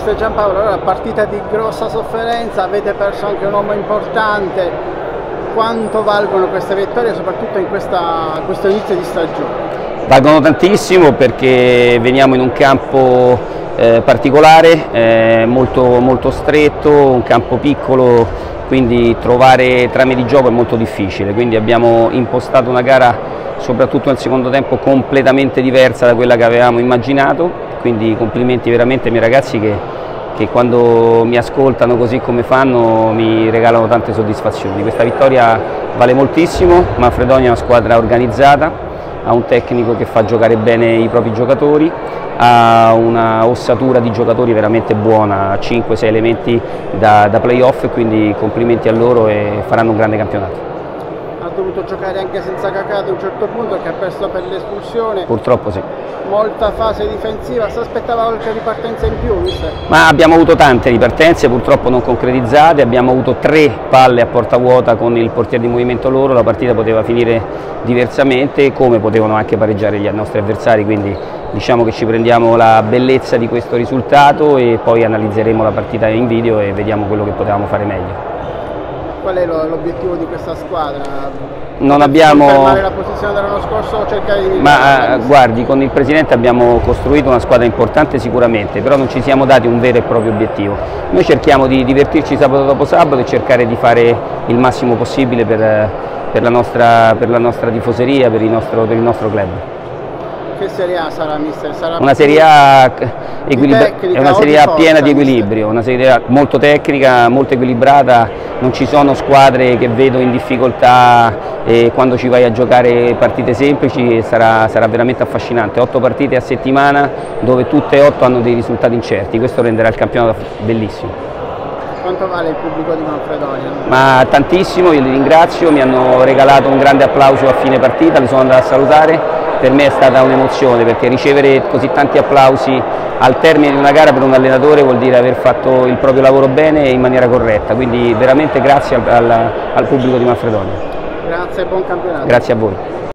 mister Giampaolo, allora partita di grossa sofferenza, avete perso anche un uomo importante, quanto valgono queste vittorie soprattutto in questo inizio di stagione? Valgono tantissimo perché veniamo in un campo particolare, molto stretto, un campo piccolo, quindi trovare trame di gioco è molto difficile, quindi abbiamo impostato una gara soprattutto nel secondo tempo completamente diversa da quella che avevamo immaginato, quindi complimenti veramente ai miei ragazzi che quando mi ascoltano così come fanno mi regalano tante soddisfazioni. Questa vittoria vale moltissimo, Manfredonia è una squadra organizzata, ha un tecnico che fa giocare bene i propri giocatori, ha una ossatura di giocatori veramente buona, 5-6 elementi da playoff, e quindi complimenti a loro e faranno un grande campionato. Ha dovuto giocare anche senza Kakà ad un certo punto, che ha perso per l'espulsione. Purtroppo sì. Molta fase difensiva, si aspettava qualche ripartenza in più, mister? Ma abbiamo avuto tante ripartenze, purtroppo non concretizzate, abbiamo avuto 3 palle a porta vuota con il portiere di movimento loro, la partita poteva finire diversamente, come potevano anche pareggiare gli nostri avversari, quindi diciamo che ci prendiamo la bellezza di questo risultato e poi analizzeremo la partita in video e vediamo quello che potevamo fare meglio. Qual è l'obiettivo di questa squadra? Non abbiamo... Fermare la posizione dell'anno scorso o cercare di... Ma guardi, con il Presidente abbiamo costruito una squadra importante sicuramente, però non ci siamo dati un vero e proprio obiettivo. Noi cerchiamo di divertirci sabato dopo sabato e cercare di fare il massimo possibile per la nostra tifoseria, per il nostro club. Che Serie A sarà, mister? Sarà una Serie A, tecnica, è una Serie A piena di equilibrio, mister? Una Serie A molto tecnica, molto equilibrata, non ci sono squadre che vedo in difficoltà e quando ci vai a giocare partite semplici sarà veramente affascinante. 8 partite a settimana dove tutte e 8 hanno dei risultati incerti, questo renderà il campionato bellissimo. Quanto vale il pubblico di Manfredonia? Ma tantissimo, io li ringrazio, mi hanno regalato un grande applauso a fine partita, li sono andato a salutare. Per me è stata un'emozione perché ricevere così tanti applausi al termine di una gara per un allenatore vuol dire aver fatto il proprio lavoro bene e in maniera corretta, quindi veramente grazie al pubblico di Manfredonia. Grazie e buon campionato. Grazie a voi.